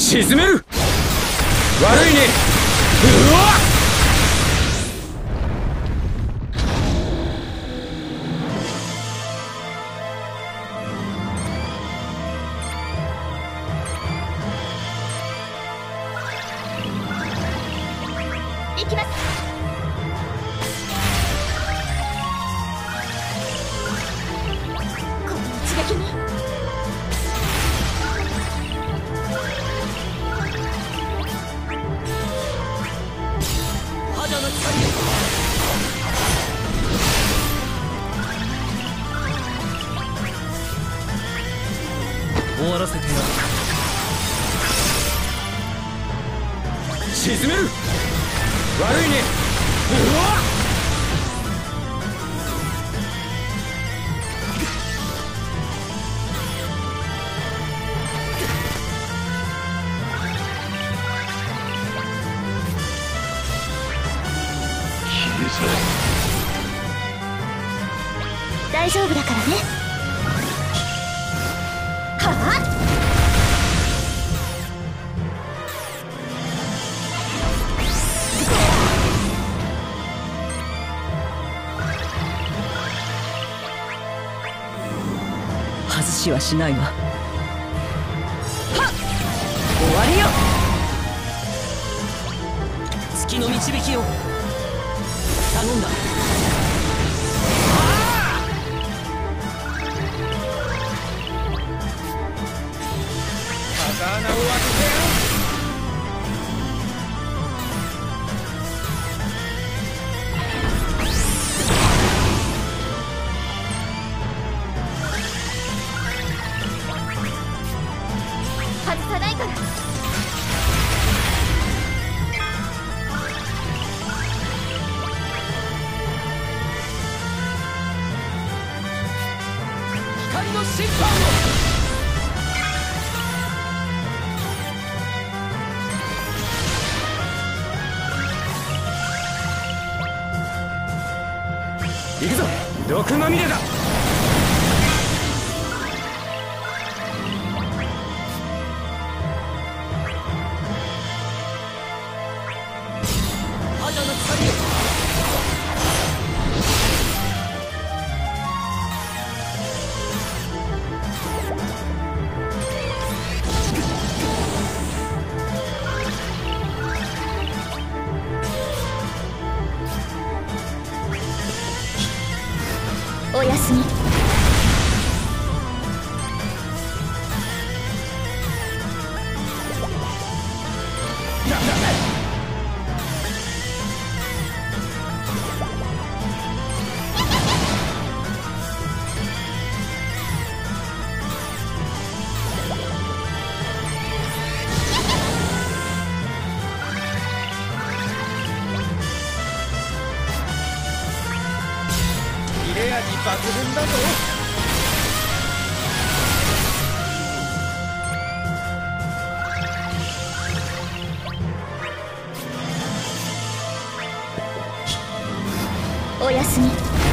沈める。悪いね。うわっ。 行きます。この一撃に肌の光。 終わらせてやる。沈める。悪いね。うわっ。 大丈夫だからね。はあ。 外しはしないわ。はっ、終わりよ。月の導きを頼んだ。 風穴を開けてやる。 外さないから。 光の審判を。行くぞ。毒まみれだ。 肌の光よ。 おやすみ。 切れ味抜群だぞ。 おやすみ。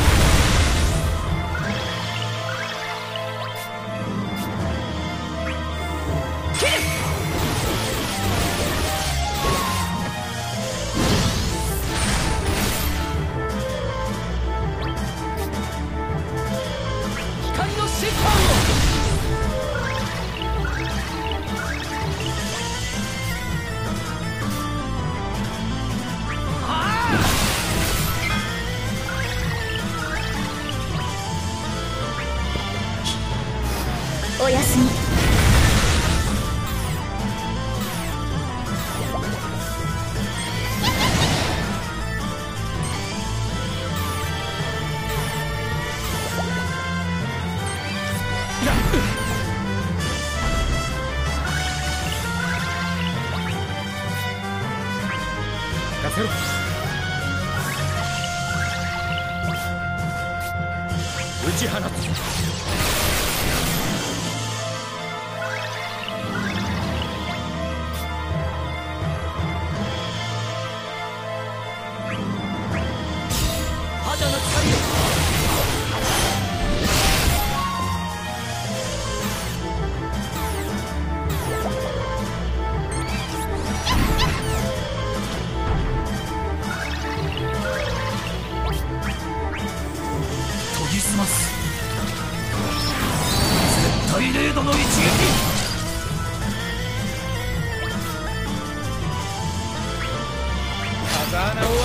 光の審判を。 おやすみ。 任せろ。打ち放つ。 肌の光よ。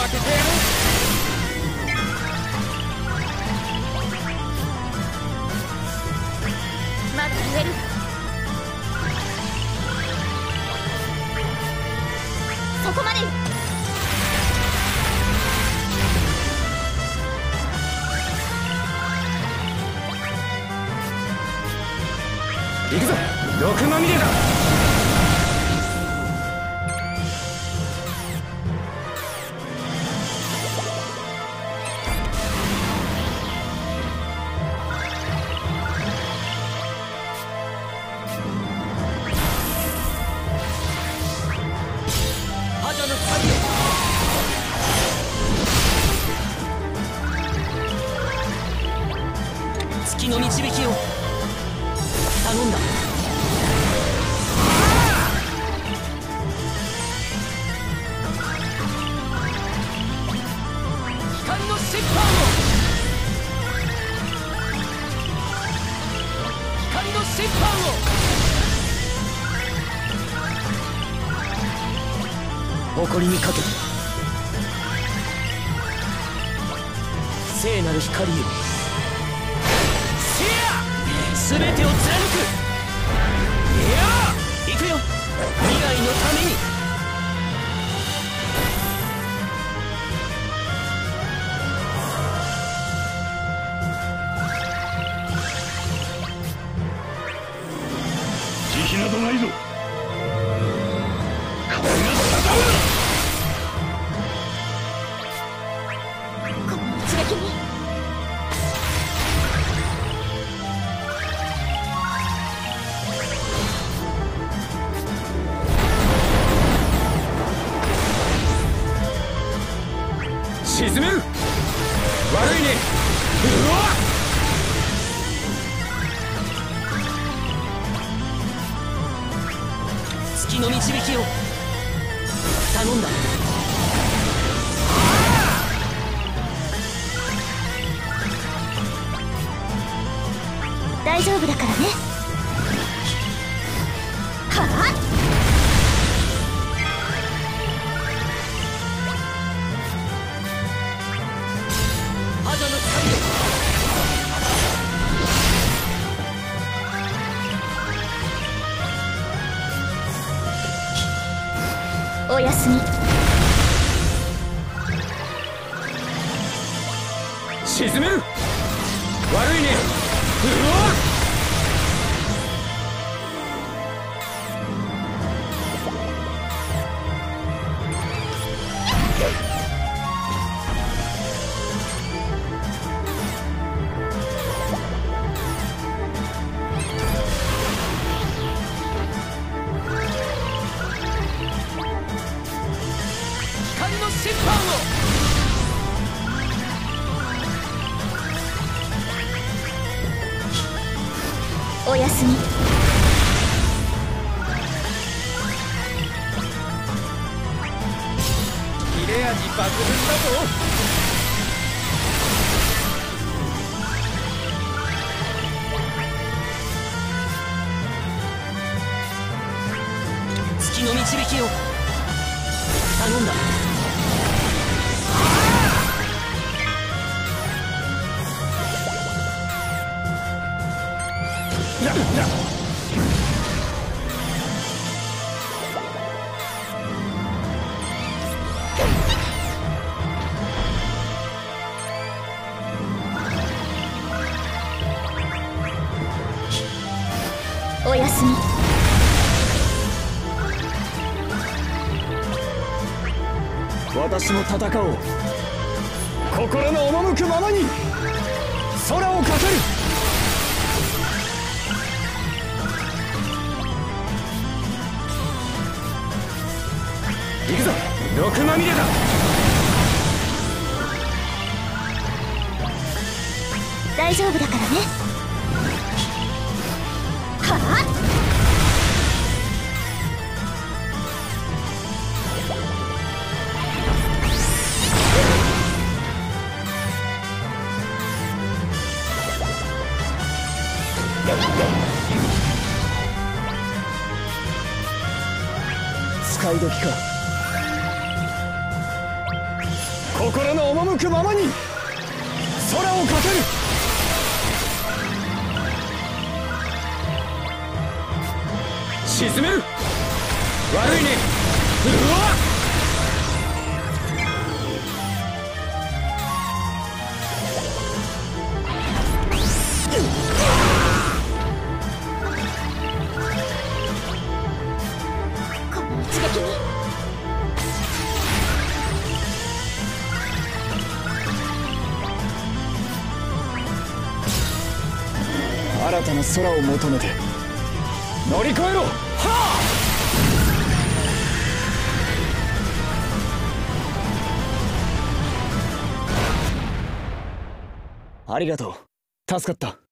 せてやる。 まだ言える。そこまでよ。 行くぞ、毒まみれだ。 月の導きを頼んだ。光の審判を、光の審判を、誇りにかけて聖なる光よ、全てを貫く。いやー、行くよ、未来のために。 慈悲などないぞ。これがこの一撃に沈める。悪いね。うわっ。 月の導きを頼んだ。 大丈夫だからね。はあ、 覇者の光よ、 おやすみ。 沈める。悪いね。うわっ。 光の審判を、 おやすみ。 切れ味抜群だぞ。 月の導きを頼んだ。 おやすみ。 私も戦おう。心の赴くままに空をかける。行くぞ、毒まみれだ。 大丈夫だからね。はあ、 使い時か。 心の赴くままに空をかける。沈める。悪いね。うわっ。 この一撃に新たな空を求めて乗り越えろ。はあ。ありがとう。助かった。